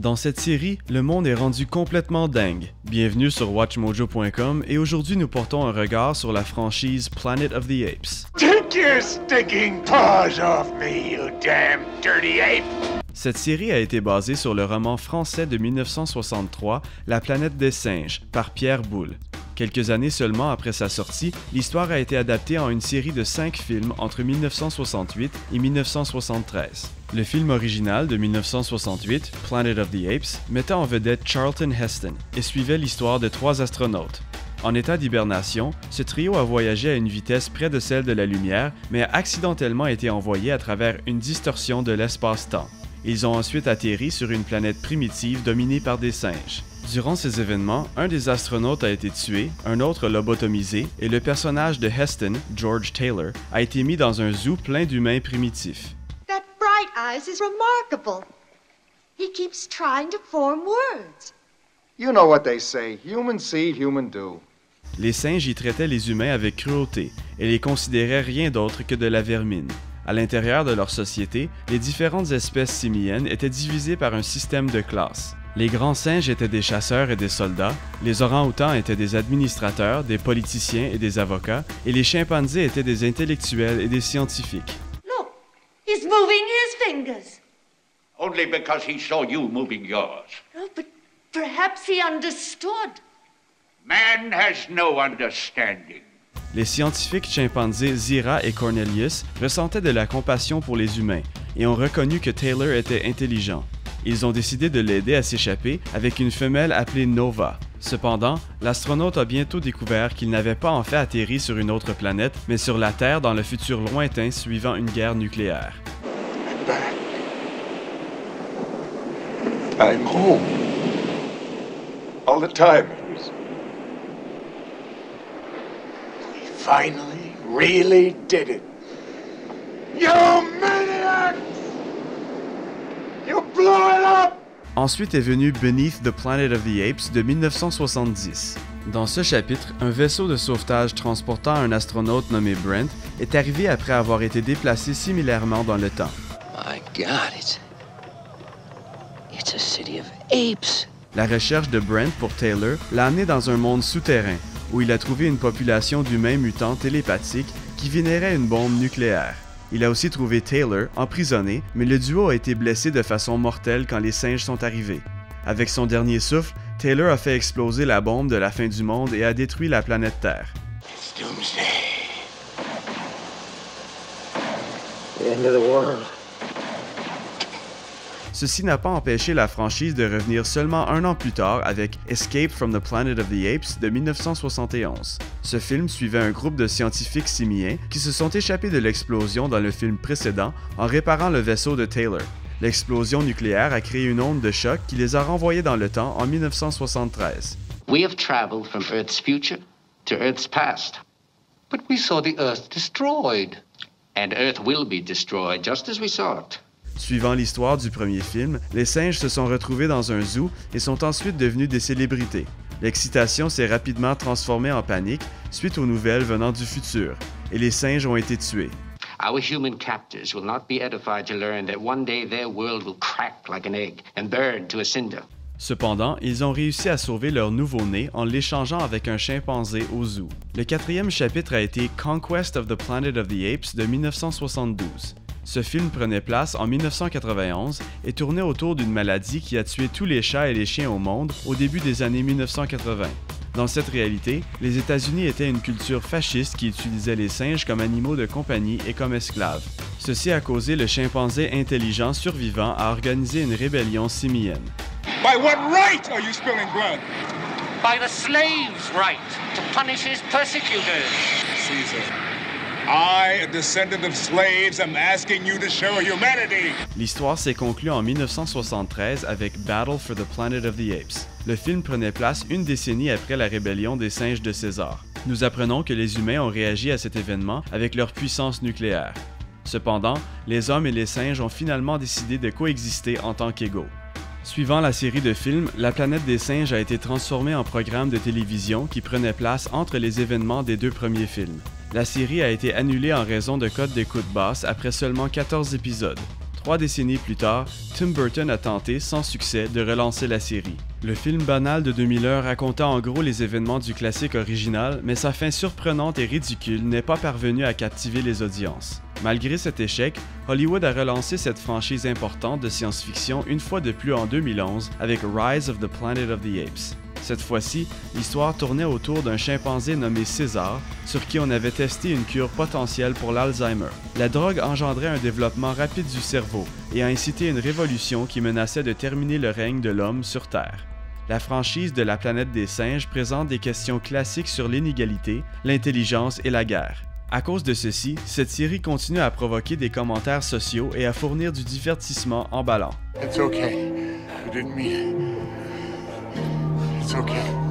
Dans cette série, le monde est rendu complètement dingue. Bienvenue sur WatchMojo.com et aujourd'hui nous portons un regard sur la franchise Planet of the Apes. Take your stinking paws off me, you damn dirty ape! Cette série a été basée sur le roman français de 1963, La planète des singes, par Pierre Boulle. Quelques années seulement après sa sortie, l'histoire a été adaptée en une série de 5 films entre 1968 et 1973. Le film original de 1968, Planet of the Apes, mettait en vedette Charlton Heston et suivait l'histoire de 3 astronautes. En état d'hibernation, ce trio a voyagé à une vitesse près de celle de la lumière, mais a accidentellement été envoyé à travers une distorsion de l'espace-temps. Ils ont ensuite atterri sur une planète primitive dominée par des singes. Durant ces événements, un des astronautes a été tué, un autre lobotomisé, et le personnage de Heston, George Taylor, a été mis dans un zoo plein d'humains primitifs. That Bright Eyes is remarkable. He keeps trying to form words. You know what they say, human see, human do. Les singes y traitaient les humains avec cruauté et les considéraient rien d'autre que de la vermine. À l'intérieur de leur société, les différentes espèces simiennes étaient divisées par un système de classes. Les grands singes étaient des chasseurs et des soldats, les orang-outans étaient des administrateurs, des politiciens et des avocats, et les chimpanzés étaient des intellectuels et des scientifiques. Look, he's moving his fingers. Only because he saw you moving yours. Oh, but perhaps he understood. Man has no understanding. Les scientifiques chimpanzés Zira et Cornelius ressentaient de la compassion pour les humains et ont reconnu que Taylor était intelligent. Ils ont décidé de l'aider à s'échapper avec une femelle appelée Nova. Cependant, l'astronaute a bientôt découvert qu'il n'avait pas en fait atterri sur une autre planète, mais sur la Terre dans le futur lointain suivant une guerre nucléaire. I'm home. All the time. Finally, really did it. You maniacs! You blew it up! Ensuite est venu Beneath the Planet of the Apes de 1970. Dans ce chapitre, un vaisseau de sauvetage transportant un astronaute nommé Brent est arrivé après avoir été déplacé similairement dans le temps. My God, it's a city of apes. La recherche de Brent pour Taylor l'a amené dans un monde souterrain, où il a trouvé une population d'humains mutants télépathiques qui vénéraient une bombe nucléaire. Il a aussi trouvé Taylor emprisonné, mais le duo a été blessé de façon mortelle quand les singes sont arrivés. Avec son dernier souffle, Taylor a fait exploser la bombe de la fin du monde et a détruit la planète Terre. It's doomsday. The end of the world. Ceci n'a pas empêché la franchise de revenir seulement un an plus tard avec Escape from the Planet of the Apes de 1971. Ce film suivait un groupe de scientifiques simiens qui se sont échappés de l'explosion dans le film précédent en réparant le vaisseau de Taylor. L'explosion nucléaire a créé une onde de choc qui les a renvoyés dans le temps en 1973. We have traveled from Earth's future to Earth's past. But we saw the Earth destroyed. And Earth will be destroyed just as we saw it. Suivant l'histoire du premier film, les singes se sont retrouvés dans un zoo et sont ensuite devenus des célébrités. L'excitation s'est rapidement transformée en panique suite aux nouvelles venant du futur, et les singes ont été tués. Our human captors will not be edified to learn that one day their world will crack like an egg and burn to a cinder. Cependant, ils ont réussi à sauver leur nouveau-né en l'échangeant avec un chimpanzé au zoo. Le 4e chapitre a été Conquest of the Planet of the Apes de 1972. Ce film prenait place en 1991 et tournait autour d'une maladie qui a tué tous les chats et les chiens au monde au début des années 1980. Dans cette réalité, les États-Unis étaient une culture fasciste qui utilisait les singes comme animaux de compagnie et comme esclaves. Ceci a causé le chimpanzé intelligent survivant à organiser une rébellion simienne. By what right are you spilling blood? By the slave's right to punish his persecutors. Caesar, I, a descendant of slaves, am asking you to show humanity. L'histoire s'est conclue en 1973 avec Battle for the Planet of the Apes. Le film prenait place une décennie après la rébellion des singes de César. Nous apprenons que les humains ont réagi à cet événement avec leur puissance nucléaire. Cependant, les hommes et les singes ont finalement décidé de coexister en tant qu'égaux. Suivant la série de films, la planète des singes a été transformée en programme de télévision qui prenait place entre les événements des 2 premiers films. La série a été annulée en raison de cotes d'écoute basses après seulement 14 épisodes. 3 décennies plus tard, Tim Burton a tenté, sans succès, de relancer la série. Le film banal de 2001 raconta en gros les événements du classique original, mais sa fin surprenante et ridicule n'est pas parvenue à captiver les audiences. Malgré cet échec, Hollywood a relancé cette franchise importante de science-fiction une fois de plus en 2011 avec Rise of the Planet of the Apes. Cette fois-ci, l'histoire tournait autour d'un chimpanzé nommé César, sur qui on avait testé une cure potentielle pour l'Alzheimer. La drogue engendrait un développement rapide du cerveau et a incité une révolution qui menaçait de terminer le règne de l'homme sur Terre. La franchise de la planète des singes présente des questions classiques sur l'inégalité, l'intelligence et la guerre. À cause de ceci, cette série continue à provoquer des commentaires sociaux et à fournir du divertissement emballant. It's okay. I didn't mean it. It's okay.